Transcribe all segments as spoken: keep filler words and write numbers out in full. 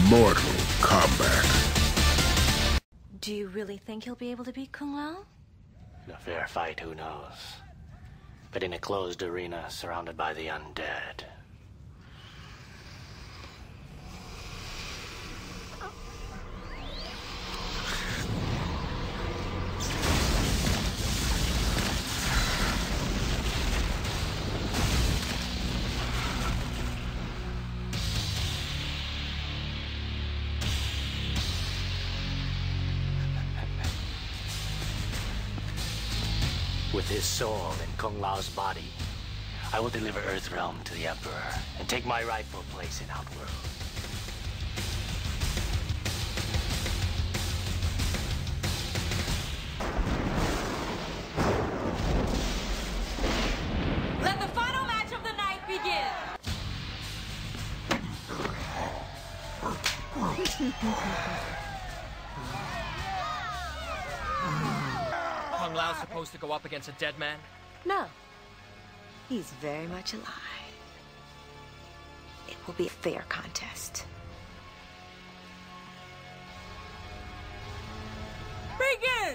Mortal Kombat. Do you really think he'll be able to beat Kung Lao? In a fair fight, who knows? But in a closed arena surrounded by the undead. With his soul in Kung Lao's body, I will deliver Earthrealm to the Emperor and take my rightful place in Outworld. Let the final match of the night begin! Kung Lao's supposed to go up against a dead man? No. He's very much alive. It will be a fair contest. Begin!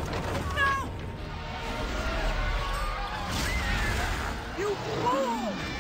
You fool!